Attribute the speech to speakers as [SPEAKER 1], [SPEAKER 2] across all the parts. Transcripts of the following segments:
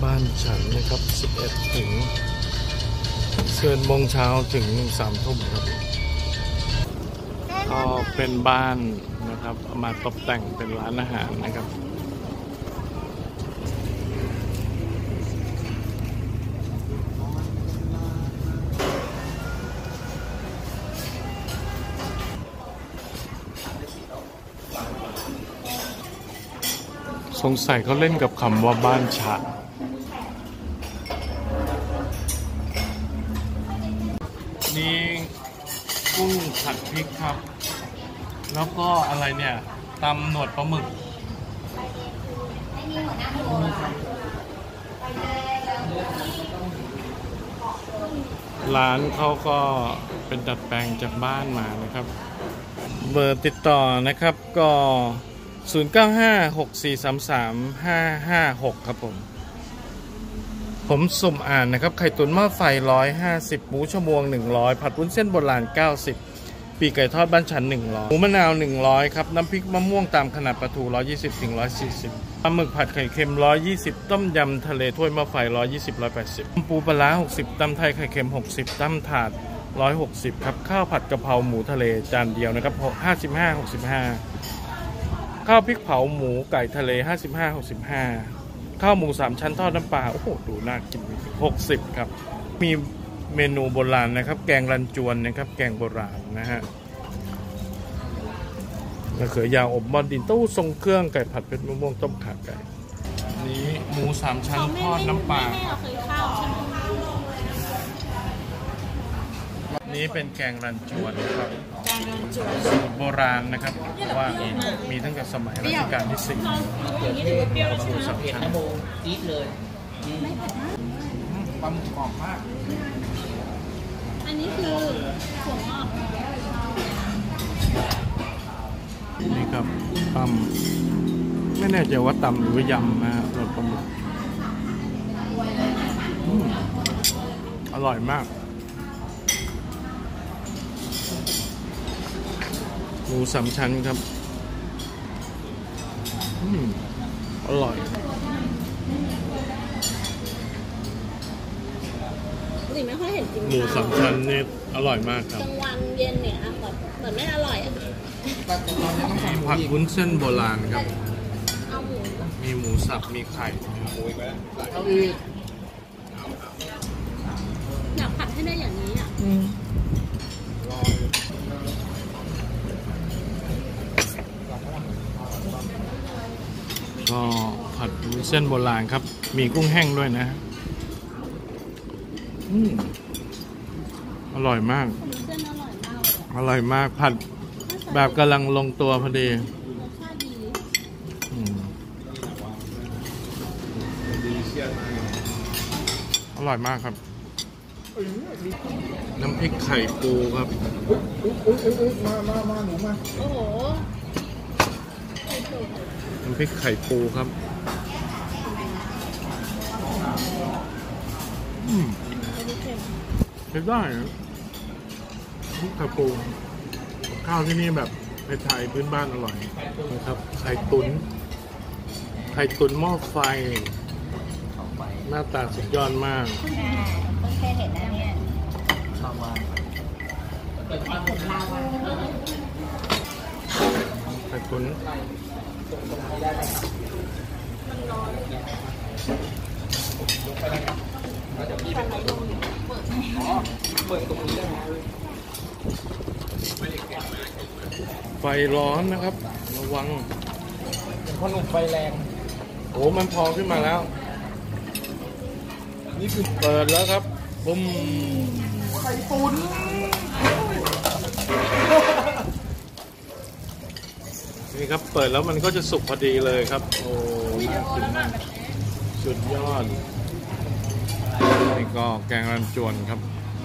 [SPEAKER 1] บ้านฉันนะครับ11 ถึง11 โมงเช้าถึง3 ทุ่มครับก็เป็นบ้านนะครับเอามาตกแต่งเป็นร้านอาหารนะครับสงสัยเขาเล่นกับคำว่าบ้านฉะนี่กุ้งผัดพริกครับแล้วก็อะไรเนี่ยตำหนวดปลาหมึกร้านเขาก็เป็นดัดแปลงจากบ้านมานะครับเบอร์ติดต่อนะครับก็0956433556ครับผมสุ่มอ่านนะครับไข่ตุ๋นหม้อไฟ150หมูชมวง100ผัดวุ้นเส้นโบราณ90ปีกไก่ทอดบ้านฉัน100หมูมะนาว100ครับน้ำพริกมะม่วงตามขนาดปลาทู120ถึง140ปลาหมึกผัดไข่เค็ม120ต้มยำทะเลถ้วยหม้อไฟ120 180ปูปลาร้า60ตำไทยไข่เค็ม60ตำถาด160ครับข้าวผัดกะเพราหมูทะเลจานเดียวนะครับ55 65ข้าวพริกเผาหมูไก่ทะเล55 65ข้าวหมู3ชั้นทอดน้ำปลาโอ้โหดูน่ากิน60ครับมีเมนูโบราณนะครับแกงรันจวนนะครับแกงโบราณนะฮะมะเขือยาวอบบอนดินเต้าทรงเครื่องไก่ผัดเป็นมะม่วงต้มข่าไก่นี้หมู3ชั้นทอดน้ำปลานี้เป็นแกงรันจวนครับสูตรโบราณนะครับว่ามีตั้งแต่สมัยรัชกาลที่10หมู3ชั้นจี๊ดเลยปลาหมึกกรอบมาก
[SPEAKER 2] อันนี้คือถั่วงอก
[SPEAKER 1] นี่ครับตำไม่แน่ใจว่าตำหรือว่ายำนะรสปลาหมึกอร่อยมากหมู3ชั้นครับอร่อย
[SPEAKER 2] นี่ไม่ค่อยเห็นกิน
[SPEAKER 1] หมู3ชั้นนี่อร่อยมากครับ
[SPEAKER 2] กลางวันเย็นเนี่ยแบบเหมือนไม่อร่อยอ่ะ
[SPEAKER 1] มีผัดวุ้นเส้นโบราณครับมีหมูสับมีไข่
[SPEAKER 2] อยากผัดให้ได้อย่างนี้อ่ะ
[SPEAKER 1] ก็ผัดวุ้นเส้นโบราณครับมีกุ้งแห้งด้วยนะอร่อยมากอร่อยมากผัดแบบกำลังลงตัวพอดีอร่อยมากครับน้ำพริกไข่ปูครับ
[SPEAKER 2] มาหนูมาโอ้โห
[SPEAKER 1] น้ำพริกไข่ปูครับใช้ได้นะพริกไข่ปูข้าวที่นี่แบบไทยพื้นบ้านอร่อยนะครับไข่ตุ๋นหม้อไฟหน้าตาสุดยอดมาก
[SPEAKER 2] เพิ่งเคยเห็นนะเนี่ยชอบว่า
[SPEAKER 1] ไข่ตุ๋นไฟร้อนนะครับระวัง
[SPEAKER 3] เป็นพ่อหนุ่มไฟแรง
[SPEAKER 1] โอ้มันพองขึ้นมาแล้วนี่คือเปิดแล้วครับบุ้ม
[SPEAKER 3] ไข่ตุ๋น
[SPEAKER 1] นี่ครับเปิดแล้วมันก็จะสุกพอดีเลยครับโอ้น่ากินมากสุดยอดนี่ก็แกงรันจวนครับ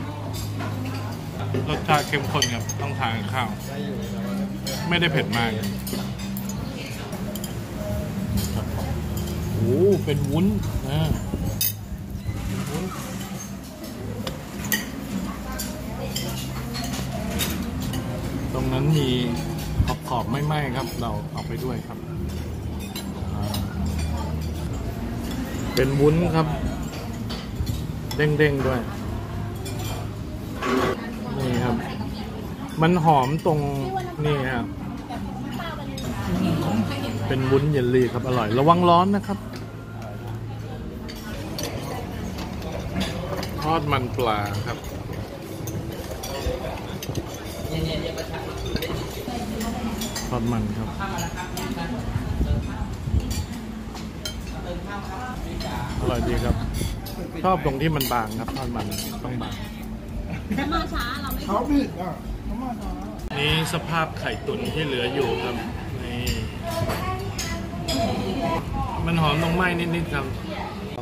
[SPEAKER 1] รสชาติเข้มข้นครับต้องทานข้าวไม่ได้เผ็ดมากโอ้เป็นวุ้นนะวุ้นตรงนั้นมีขอบไม่ไหม้ครับเราเอาไปด้วยครับเป็นวุ้นครับ เด้งๆด้วยนี่ครับ มันหอมตรงนี่ครับ เป็นวุ้นเยลลี่ครับอร่อยระวังร้อนนะครับทอดมันปลาครับทอดมันครับอร่อยดีครับชอบตรงที่มันบางครับทอดมันต้องบาง
[SPEAKER 2] มาช้าเราไม่
[SPEAKER 3] เขาผิดอ่ะเขามาช้า
[SPEAKER 1] นี่สภาพไข่ตุ๋นที่เหลืออยู่ครับนี่มันหอมตรงไหม้นิดๆครับ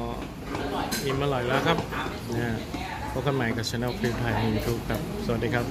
[SPEAKER 1] อิ่มอร่อยแล้วครับพบกันใหม่กับช่องคลิปไทยใน YouTube ครับสวัสดีครับ